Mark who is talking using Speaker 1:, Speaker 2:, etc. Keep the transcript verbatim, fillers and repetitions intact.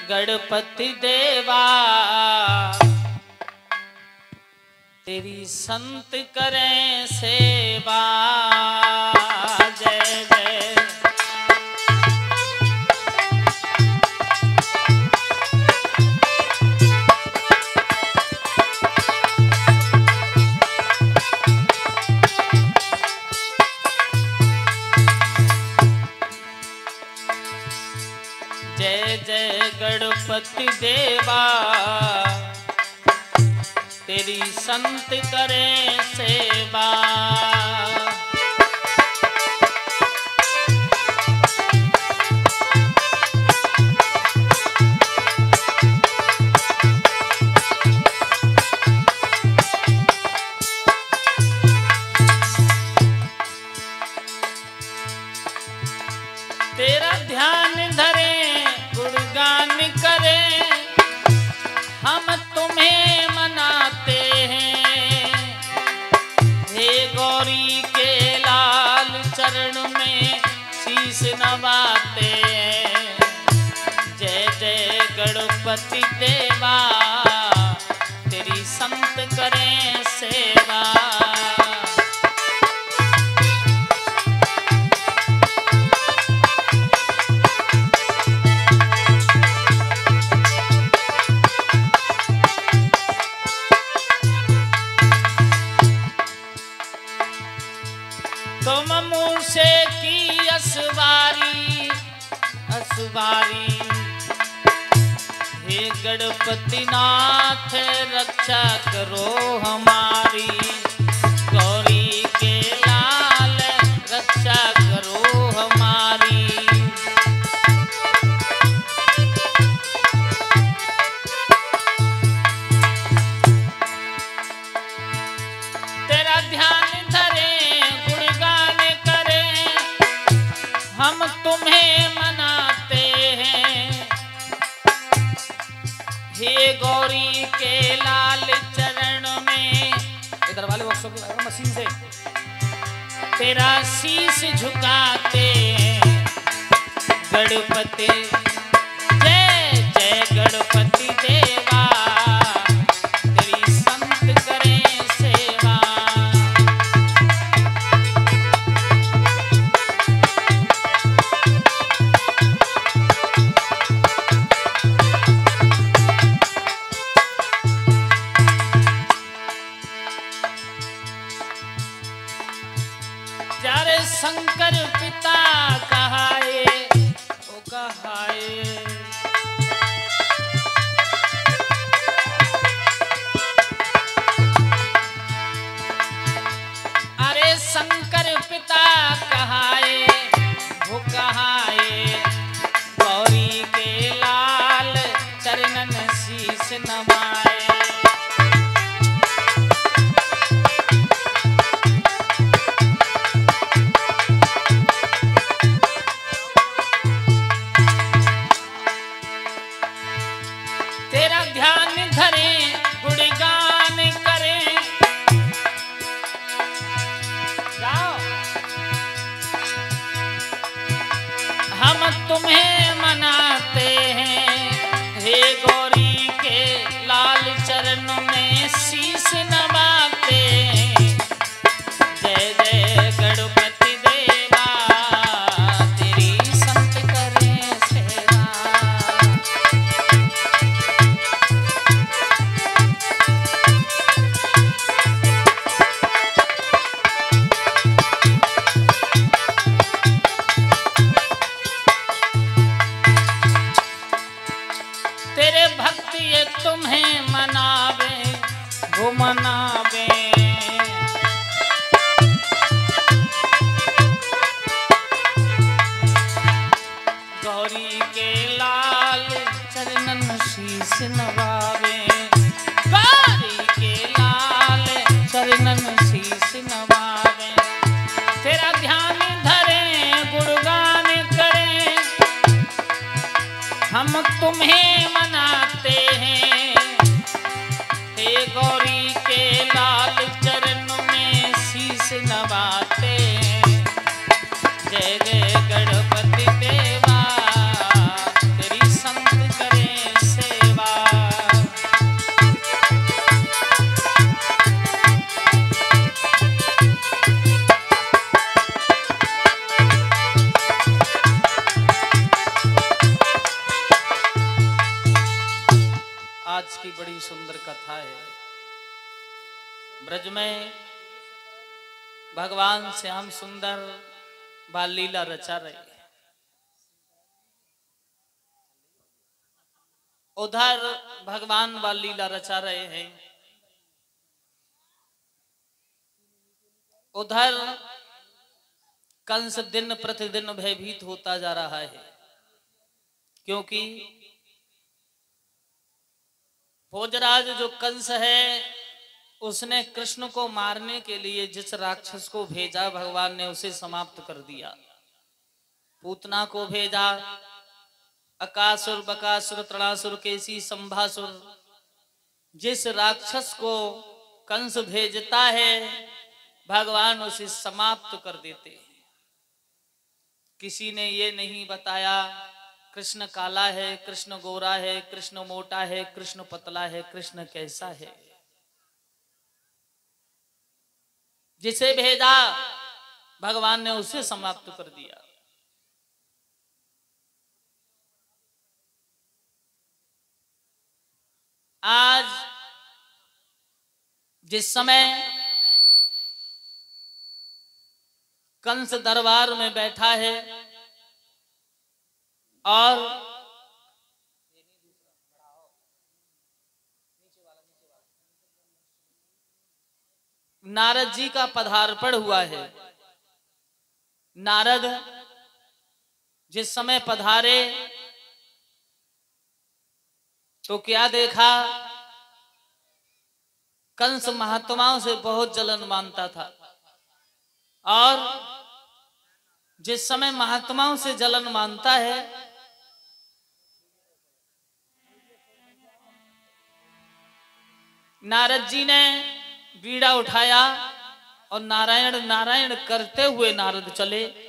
Speaker 1: गणपति देवा तेरी संत करें सेवा। जय जय जय जय गणपति देवा तेरी संत करें सेवा। तेरा ध्यान धरे गुणगान करें हम तुम्हें मनाते हैं। हे गौरी के लाल चरण में शीश नवाते हैं। जय जय गणपति देवा तेरी संत करें सेवा। तुम मूसे की असवारी असवारी हे गणपति नाथ रक्षा करो हमारी। गौरी के लाल रक्षा करो हमारी। तेरा ध्यान धरे हम तुम्हें मनाते हैं। हे गौरी के लाल चरण में इधर वाले बक्सों को मशीन से तेरा शीश झुकाते हैं। गणपति जय जय गणपति देवा तेरी संत करें सेवा। जारे शंकर पिता कहाए ओ कहाए। अरे शंकर पिता कहाए वो कहाए। गौरी के लाल चरणन शीश नवाए। तेरा ध्यान धरें गुणगान करें। जाओ हम तुम्हें मनाते हैं। हे गौरी के लाल चरण में शीश नवाते हैं। जय जय गणपति देवा तेरी संत करें सेवा। तेरे भक्त ये तुम्हें मनावे वो मनावे। गौरी के लाल चरणन शीश नवावे। गौरी के लाल चरणन शीश नवावे। तेरा ध्यान धरे गुणगान करें हम तुम्हें मनाते हैं। हे गौरी के लाल चरण में शीश नवाते हैं। जय जय गणपति देवा तेरी संत करें आज की बड़ी सुंदर कथा है। ब्रज में भगवान श्याम सुंदर बाल लीला रचा रहे हैं। उधर भगवान बाल लीला रचा रहे हैं, उधर कंस दिन प्रतिदिन भयभीत होता जा रहा है, क्योंकि भोजराज जो कंस है उसने कृष्ण को मारने के लिए जिस राक्षस को भेजा भगवान ने उसे समाप्त कर दिया। पूतना को भेजा, अकासुर बकासुर तृणासुर केसी संभासुर, जिस राक्षस को कंस भेजता है भगवान उसे समाप्त कर देते हैं। किसी ने ये नहीं बताया कृष्ण काला है, कृष्ण गोरा है, कृष्ण मोटा है, कृष्ण पतला है, कृष्ण कैसा है। जिसे भेजा भगवान ने उसे समाप्त कर दिया। आज जिस समय कंस दरबार में बैठा है और नारद जी का पधार्पण हुआ है। नारद जिस समय पधारे तो क्या देखा, कंस महात्माओं से बहुत जलन मानता था और जिस समय महात्माओं से जलन मानता है नारद जी ने बीड़ा उठाया और नारायण नारायण करते हुए नारद चले।